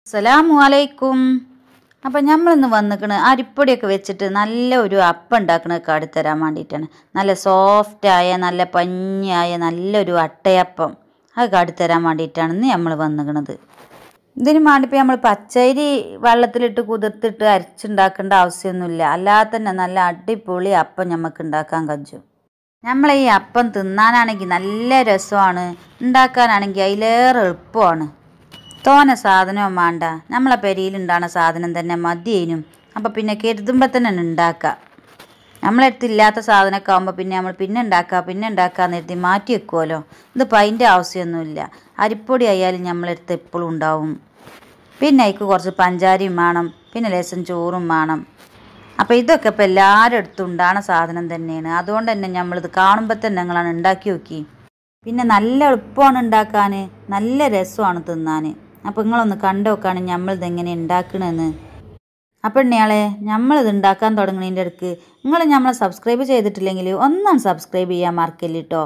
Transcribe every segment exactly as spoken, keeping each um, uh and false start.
അസ്സലാമു അലൈക്കും. അപ്പം നമ്മളിന്ന് വന്നിക്കണ് അരിപ്പൊടിയൊക്കെ വെച്ചിട്ട് നല്ല ഒരു അപ്പം ഉണ്ടാക്കണ കാടിത്തരാൻ വേണ്ടിയിട്ടാണ്. നല്ല സോഫ്റ്റായ നല്ല പഞ്ഞിയായ നല്ലൊരു അട്ടയപ്പം അത് കാടിത്തരാൻ വേണ്ടിയിട്ടാണ് ഇന്ന് നമ്മൾ വന്നിക്കണത്. ഇതിന് വേണ്ടിപ്പോൾ നമ്മൾ പച്ചരി വെള്ളത്തിലിട്ട് കുതിർത്തിട്ട് അരിച്ചുണ്ടാക്കേണ്ട ആവശ്യമൊന്നുമില്ല. അല്ലാതെ തന്നെ നല്ല അടിപൊളി അപ്പം നമുക്ക് ഉണ്ടാക്കാൻ കഴിയും. നമ്മൾ ഈ അപ്പം തിന്നാനാണെങ്കിൽ നല്ല രസമാണ്, ഉണ്ടാക്കാനാണെങ്കിൽ അതിലേറെ എളുപ്പമാണ്. തോനെ സാധനവും വേണ്ട, നമ്മളെ പെരിയിലുണ്ടാകുന്ന സാധനം തന്നെ മതിയേനും. അപ്പം പിന്നെ കരുതുമ്പോൾ തന്നെ ഉണ്ടാക്കാം. നമ്മളടുത്ത് ഇല്ലാത്ത സാധനമൊക്കെ ആകുമ്പോൾ പിന്നെ നമ്മൾ പിന്നെ ഉണ്ടാക്കുക പിന്നെ ഉണ്ടാക്കാന്ന് കരുതി മാറ്റി വെക്കുമല്ലോ. ഇതിപ്പോൾ അതിൻ്റെ ആവശ്യമൊന്നുമില്ല. അരിപ്പൊടി ആയാലും നമ്മളടുത്ത് എപ്പോഴും ഉണ്ടാവും. പിന്നെ അതിക്ക് കുറച്ച് പഞ്ചാരയും വേണം, പിന്നെ ലേശം ചോറും വേണം. അപ്പോൾ ഇതൊക്കെ ഇപ്പോൾ എല്ലാവരുടെ അടുത്തും ഉണ്ടാകുന്ന സാധനം തന്നെയാണ്. അതുകൊണ്ട് തന്നെ നമ്മളിത് കാണുമ്പോൾ തന്നെ നിങ്ങളാണ് ഉണ്ടാക്കി നോക്കി. പിന്നെ നല്ല എളുപ്പമാണ് ഉണ്ടാക്കാൻ, നല്ല രസമാണ് തിന്നാൻ. അപ്പോൾ നിങ്ങളൊന്ന് കണ്ടു നോക്കാണ് നമ്മളിതെങ്ങനെ ഉണ്ടാക്കണമെന്ന്. അപ്പോൾ ഇയാളെ നമ്മളിത് ഉണ്ടാക്കാൻ തുടങ്ങുന്നതിൻ്റെ ഇടയ്ക്ക് നിങ്ങൾ നമ്മളെ സബ്സ്ക്രൈബ് ചെയ്തിട്ടില്ലെങ്കിൽ ഒന്നും സബ്സ്ക്രൈബ് ചെയ്യാൻ മറക്കല്ല കേട്ടോ.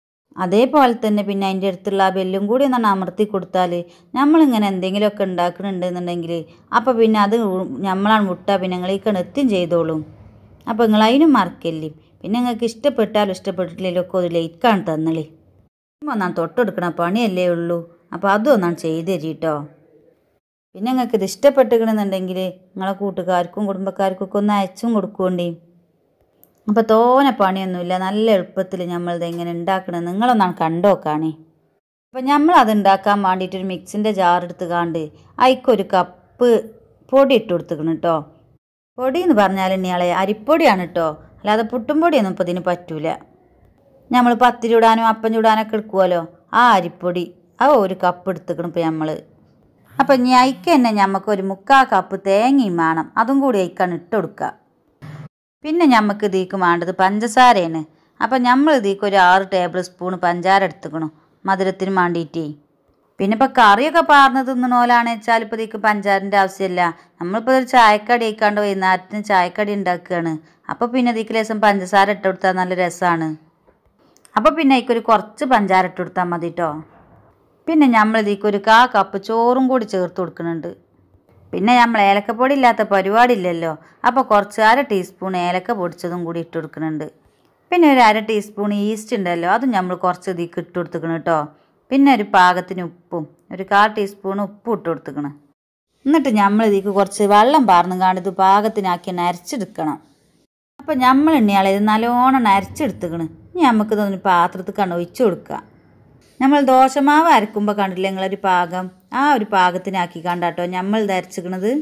അതേപോലെ തന്നെ പിന്നെ അതിൻ്റെ അടുത്തുള്ള ആ ബെല്ലും കൂടി ഒന്നാണ് അമർത്തി കൊടുത്താൽ നമ്മളിങ്ങനെ എന്തെങ്കിലുമൊക്കെ ഉണ്ടാക്കണുണ്ടെന്നുണ്ടെങ്കിൽ അപ്പോൾ പിന്നെ അത് നമ്മളാണ് വിട്ടാൽ പിന്നെ നിങ്ങളേക്കാണ് എത്തും ചെയ്തോളും. അപ്പോൾ നിങ്ങൾ അതിനും മറക്കല്ലേ. പിന്നെ നിങ്ങൾക്ക് ഇഷ്ടപ്പെട്ടാലും ഇഷ്ടപ്പെട്ടിട്ടില്ലെങ്കിലും ഒക്കെ ഒരു ലൈക്കാണ് തന്നളി. ഒന്നാണ് തൊട്ടെടുക്കണ പണിയല്ലേ ഉള്ളൂ. അപ്പോൾ അതും ഒന്നാണ് ചെയ്ത് തരി കേട്ടോ. പിന്നെ നിങ്ങൾക്ക് ഇത് ഇഷ്ടപ്പെട്ടിക്കണമെന്നുണ്ടെങ്കിൽ നിങ്ങളെ കൂട്ടുകാർക്കും കുടുംബക്കാർക്കും ഒക്കെ ഒന്ന് അയച്ചും കൊടുക്കുകൊണ്ടേ. അപ്പോൾ തോനെ പണിയൊന്നുമില്ല, നല്ല എളുപ്പത്തിൽ നമ്മളിത് എങ്ങനെ ഉണ്ടാക്കണം നിങ്ങളൊന്നാണ് കണ്ടോക്കാണേ. അപ്പോൾ നമ്മളത് ഉണ്ടാക്കാൻ വേണ്ടിയിട്ടൊരു മിക്സിൻ്റെ ജാറെടുത്ത് കാണ്ട് അതിക്കൊരു കപ്പ് പൊടി ഇട്ട് കൊടുത്തിക്കണം കേട്ടോ. പൊടി എന്ന് പറഞ്ഞാൽ ഇയാളെ അരിപ്പൊടിയാണ് കേട്ടോ, അല്ലാതെ പുട്ടും പൊടിയൊന്നും ഇപ്പോൾ ഇതിന് പറ്റൂല. നമ്മൾ പത്തിരി ചുടാനും അപ്പം ചുടാനൊക്കെ എടുക്കുമല്ലോ, ആ അരിപ്പൊടി അത് ഒരു കപ്പ് എടുത്തിക്കണം ഇപ്പോൾ നമ്മൾ. അപ്പം ഇനി അയക്ക് തന്നെ നമുക്കൊരു മുക്കാൽ കപ്പ് തേങ്ങയും വേണം, അതും കൂടി അയക്കാണ് ഇട്ട് കൊടുക്കുക. പിന്നെ നമുക്ക് ഇതിക്ക് വേണ്ടത് പഞ്ചസാരയാണ്. അപ്പം നമ്മൾ ഇതിക്ക് ഒരു ആറ് ടേബിൾ സ്പൂൺ പഞ്ചാര എടുത്തുക്കണം മധുരത്തിന് വേണ്ടിയിട്ടേ. പിന്നെ ഇപ്പോൾ കറിയൊക്കെ പാർന്ന് തിന്നണ പോലാണെന്ന് വെച്ചാൽ ഇപ്പോൾ ഇതിക്ക് പഞ്ചാരൻ്റെ ആവശ്യമില്ല. നമ്മളിപ്പോൾ ഒരു ചായക്കടി ആയിക്കാണ്ട് വൈകുന്നേരത്തിന് ചായക്കടി ഉണ്ടാക്കുകയാണ്. അപ്പോൾ പിന്നെ ഇതിക്ക് ലേശം പഞ്ചസാര ഇട്ട് കൊടുത്താൽ നല്ല രസമാണ്. അപ്പോൾ പിന്നെ അതിക്കൊരു കുറച്ച് പഞ്ചാര ഇട്ട് കൊടുത്താൽ മതി കേട്ടോ. പിന്നെ നമ്മൾ ഇതിക്കൊരു കാ കപ്പ് ചോറും കൂടി ചേർത്ത് കൊടുക്കുന്നുണ്ട്. പിന്നെ നമ്മൾ ഏലക്കപ്പൊടി ഇല്ലാത്ത പരിപാടി ഇല്ലല്ലോ, അപ്പോൾ കുറച്ച് അര ടീസ്പൂൺ ഏലക്ക പൊടിച്ചതും കൂടി ഇട്ട് കൊടുക്കുന്നുണ്ട്. പിന്നെ ഒരു അര ടീസ്പൂൺ ഈസ്റ്റ് ഉണ്ടല്ലോ, അതും നമ്മൾ കുറച്ച് ഇതിക്ക് ഇട്ട് കൊടുത്തിക്കണം കേട്ടോ. പിന്നെ ഒരു പാകത്തിന് ഉപ്പും ഒരു കാൽ ടീസ്പൂൺ ഉപ്പും ഇട്ട് കൊടുത്തിക്കണം. എന്നിട്ട് നമ്മൾ ഇതിക്ക് കുറച്ച് വെള്ളം പാർന്ന് കാണ്ട് ഇത് പാകത്തിനാക്കി അരച്ചെടുക്കണം. അപ്പോൾ നമ്മൾ ഇനിയാളെ ഇത് നല്ലോണം അരച്ചെടുത്തുക്കണം. ഇനി നമുക്കിതൊന്ന് പാത്രത്തിൽ കണ്ട് ഒഴിച്ചു കൊടുക്കുക. നമ്മൾ ദോശമാവ് അരക്കുമ്പോൾ കണ്ടില്ലേ നിങ്ങളൊരു പാകം, ആ ഒരു പാകത്തിനാക്കി കണ്ടാട്ടോ നമ്മൾ ഇത് അരച്ചിക്കണത്,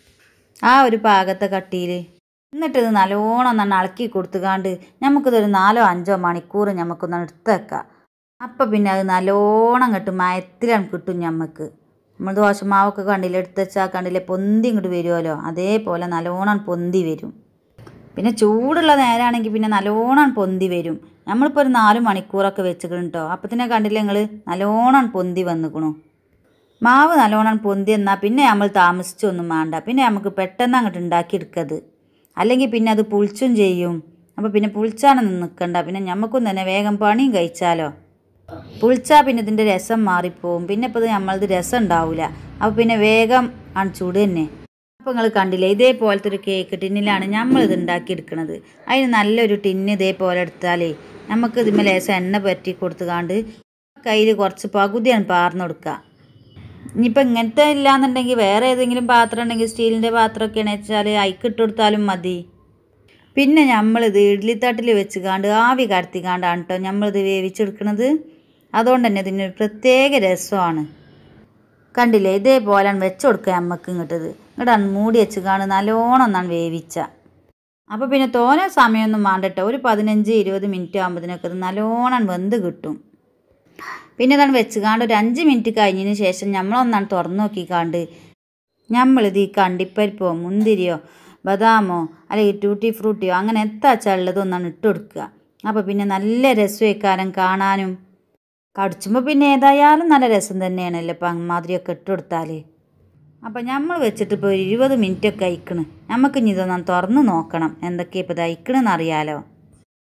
ആ ഒരു പാകത്തെ കട്ടിയിൽ. എന്നിട്ടിത് നല്ലോണം ഒന്ന് ഇളക്കി കൊടുത്തുകാണ്ട് നമുക്കിതൊരു നാലോ അഞ്ചോ മണിക്കൂർ നമുക്കൊന്ന് എടുത്ത് വെക്കാം. അപ്പം പിന്നെ അത് നല്ലോണം അങ്ങോട്ട് മയത്തിലാണ് കിട്ടും. നമുക്ക് നമ്മൾ ദോശമാവൊക്കെ കണ്ടില്ലേ എടുത്ത് വെച്ചാൽ കണ്ടില്ലേ പൊന്തി ഇങ്ങോട്ട് വരുമല്ലോ, അതേപോലെ നല്ലോണം പൊന്തി വരും. പിന്നെ ചൂടുള്ള നേരമാണെങ്കിൽ പിന്നെ നല്ലോണം പൊന്തി വരും. നമ്മളിപ്പോൾ ഒരു നാല് മണിക്കൂറൊക്കെ വെച്ചിക്കണം കേട്ടോ. അപ്പം തന്നെ കണ്ടില്ലേ നിങ്ങൾ നല്ലോണം പൊന്തി വന്നിക്കണു. മാവ് നല്ലോണം പൊന്തി എന്നാൽ പിന്നെ നമ്മൾ താമസിച്ചൊന്നും വേണ്ട, പിന്നെ നമുക്ക് പെട്ടെന്ന് അങ്ങോട്ട് ഉണ്ടാക്കിയെടുക്കത്. അല്ലെങ്കിൽ പിന്നെ അത് പുളിച്ചും ചെയ്യും. അപ്പോൾ പിന്നെ പുളിച്ചാനൊന്നും നിൽക്കണ്ട, പിന്നെ നമുക്കും തന്നെ വേഗം പണിയും കഴിച്ചാലോ. പുളിച്ചാൽ പിന്നെ ഇതിൻ്റെ രസം മാറിപ്പോവും. പിന്നെ ഇപ്പോൾ ഇത് നമ്മളത് രസം ഉണ്ടാവില്ല. അപ്പോൾ പിന്നെ വേഗം ആണ് ചൂട് തന്നെ. അപ്പോൾ നിങ്ങൾ കണ്ടില്ലേ ഇതേപോലത്തെ ഒരു കേക്ക് ടിന്നിലാണ് നമ്മളിത് ഉണ്ടാക്കിയെടുക്കണത്. അതിന് നല്ലൊരു ടിന്ന് ഇതേപോലെ എടുത്താലേ നമുക്ക് ഇതിന്മേൽ ലേശം എണ്ണ പറ്റി കൊടുത്തുകാണ്ട് കയ്യിൽ കുറച്ച് പകുതിയാണ് പാർന്ന് കൊടുക്കുക. ഇനിയിപ്പോൾ ഇങ്ങനത്തെ ഇല്ലാന്നുണ്ടെങ്കിൽ വേറെ ഏതെങ്കിലും പാത്രം ഉണ്ടെങ്കിൽ സ്റ്റീലിൻ്റെ പാത്രമൊക്കെയാണെന്ന് വെച്ചാൽ അയക്കിട്ട് കൊടുത്താലും മതി. പിന്നെ നമ്മളിത് ഇഡ്ലിത്തട്ടിൽ വെച്ച് കാണ്ട് ആവി കടത്തിക്കാണ്ടാണ് കേട്ടോ നമ്മളിത് വേവിച്ചെടുക്കണത്. അതുകൊണ്ട് തന്നെ ഇതിനൊരു പ്രത്യേക രസമാണ്. കണ്ടില്ലേ ഇതേപോലെയാണ് വെച്ച് കൊടുക്കുക. നമുക്ക് ഇങ്ങോട്ടത് ഇങ്ങോട്ടാണ് മൂടി വെച്ച് കാണുക, നല്ലോണം ഒന്നാണ് വേവിച്ച. അപ്പോൾ പിന്നെ തോനെ സമയമൊന്നും വേണ്ടട്ടോ, ഒരു പതിനഞ്ച് ഇരുപത് മിനിറ്റ് ആകുമ്പോഴത്തേനൊക്കെ ഇത് നല്ലോണം വെന്ത് കിട്ടും. പിന്നെ ഇതാണ് വെച്ച് കാണ്ട് ഒരു അഞ്ച് മിനിറ്റ് കഴിഞ്ഞതിന് ശേഷം നമ്മളൊന്നാണ് തുറന്നു നോക്കിക്കാണ്ട് നമ്മളിത് ഈ കണ്ടിപ്പരിപ്പോ മുന്തിരിയോ ബദാമോ അല്ലെങ്കിൽ ടൂട്ടി ഫ്രൂട്ടിയോ അങ്ങനെ എത്താച്ചാൽ ഉള്ളതൊന്നാണ് ഇട്ട് കൊടുക്കുക. അപ്പോൾ പിന്നെ നല്ല രസമായിക്കാരം കാണാനും, കടിച്ചുമ്പോൾ പിന്നെ ഏതായാലും നല്ല രസം തന്നെയാണല്ലോ ഇപ്പം അമ്മാതിരിയൊക്കെ ഇട്ട് കൊടുത്താൽ. അപ്പം നമ്മൾ വെച്ചിട്ട് ഇപ്പോൾ ഒരു ഇരുപത് മിനിറ്റൊക്കെ അയക്കണ്. നമുക്ക് ഇനി ഇതൊന്നും തുറന്ന് നോക്കണം എന്തൊക്കെയാണ് ഇപ്പോൾ ഇത് അയക്കണമെന്ന് അറിയാലോ.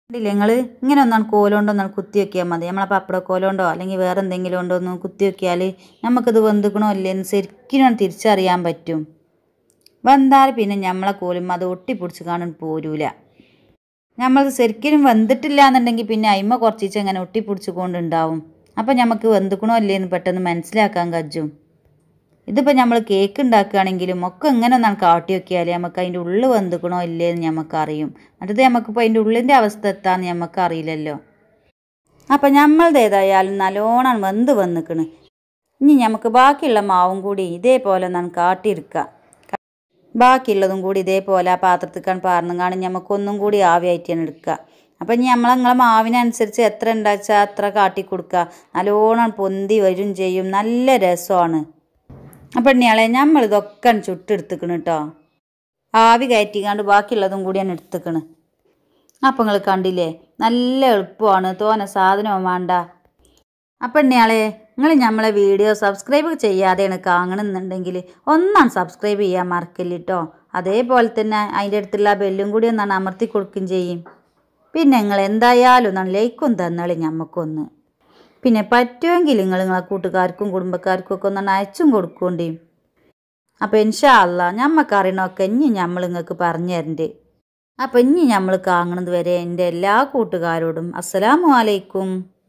കണ്ടില്ലേ നിങ്ങൾ ഇങ്ങനെ ഒന്നാണ് കോലുകൊണ്ടോ ഒന്നാണ് കുത്തി വെക്കിയാൽ മതി. നമ്മളെ പപ്പട കോലുകൊണ്ടോ അല്ലെങ്കിൽ വേറെ എന്തെങ്കിലും കൊണ്ടോ ഒന്ന് കുത്തി വെക്കിയാൽ നമുക്കിത് വെന്തുക്കണോ ഇല്ലേന്ന് ശരിക്കും തിരിച്ചറിയാൻ പറ്റും. വെന്താൽ പിന്നെ നമ്മളെ കോലും അത് ഒട്ടിപ്പിടിച്ച് കാണാൻ പോരൂല. നമ്മളത് ശരിക്കും വെന്തിട്ടില്ല എന്നുണ്ടെങ്കിൽ പിന്നെ അയിമ കുറച്ചിച്ച് അങ്ങനെ ഒട്ടിപ്പിടിച്ച് കൊണ്ടുണ്ടാവും. അപ്പം നമുക്ക് വെന്തുക്കണോ ഇല്ലേന്ന് പെട്ടെന്ന് മനസ്സിലാക്കാൻ കഴിയും. ഇതിപ്പോൾ നമ്മൾ കേക്ക് ഉണ്ടാക്കുകയാണെങ്കിലും ഒക്കെ ഇങ്ങനെ ഒന്നാണ് കാട്ടി വെക്കിയാൽ നമുക്ക് അതിൻ്റെ ഉള്ളിൽ വെന്തുക്കണോ ഇല്ലേന്ന് നമുക്കറിയും. മറ്റത് നമുക്കിപ്പോൾ അതിൻ്റെ ഉള്ളിൻ്റെ അവസ്ഥ എത്താന്ന് നമുക്കറിയില്ലല്ലോ. അപ്പം നമ്മളത് ഏതായാലും നല്ലോണം വെന്ത് വന്നിക്കണ്. ഇനി നമുക്ക് ബാക്കിയുള്ള മാവും കൂടി ഇതേപോലെ ഒന്നാണ് കാട്ടിയെടുക്കുക. ബാക്കിയുള്ളതും കൂടി ഇതേപോലെ ആ പാത്രത്തിക്കാൻ പാർന്നും കാണും നമുക്കൊന്നും കൂടി ആവിയായിട്ട് തന്നെ എടുക്കുക. അപ്പം ഇനി നമ്മൾ നിങ്ങളെ മാവിനനുസരിച്ച് എത്ര ഉണ്ടാച്ചാൽ അത്ര കാട്ടി കൊടുക്കുക. നല്ലോണം പൊന്തി വരും ചെയ്യും, നല്ല രസമാണ്. അപ്പം ഇനിയാളെ നമ്മൾ ഇതൊക്കെ ചുട്ടെടുത്തിക്കണ് കേട്ടോ. ആവി കയറ്റിക്കാണ്ട് ബാക്കിയുള്ളതും കൂടിയാണ് എടുത്തിക്കണ്. അപ്പം നിങ്ങൾ കണ്ടില്ലേ, നല്ല എളുപ്പമാണ്, തോനെ സാധനവും വേണ്ട. അപ്പം ഇനിയാളെ നിങ്ങൾ നമ്മളെ വീഡിയോ സബ്സ്ക്രൈബ് ചെയ്യാതെയാണ് കാണണമെന്നുണ്ടെങ്കിൽ ഒന്നാണ് സബ്സ്ക്രൈബ് ചെയ്യാൻ മറക്കല്ല കേട്ടോ. അതേപോലെ തന്നെ അതിൻ്റെ അടുത്തുള്ള ബെല്ലും കൂടി ഒന്നാണ് അമർത്തി കൊടുക്കുകയും ചെയ്യും. പിന്നെ നിങ്ങൾ എന്തായാലും ഒന്നാണ് ലൈക്കും തന്നാളി ഞമ്മക്കൊന്ന്. പിന്നെ പറ്റുമെങ്കിൽ നിങ്ങൾ നിങ്ങളെ കൂട്ടുകാർക്കും കുടുംബക്കാർക്കും ഒക്കെ ഒന്നാണ് അയച്ചും കൊടുക്കേണ്ടി. അപ്പോൾ ഇൻഷാ അല്ലാഹ് ഞമ്മക്കറിയണമൊക്കെ ഇനി നമ്മൾ നിങ്ങൾക്ക് പറഞ്ഞു തരണ്ടേ. അപ്പോൾ ഇനി നമ്മൾ കാണുന്നത് വരെ എൻ്റെ എല്ലാ കൂട്ടുകാരോടും അസ്സലാമു അലൈക്കും.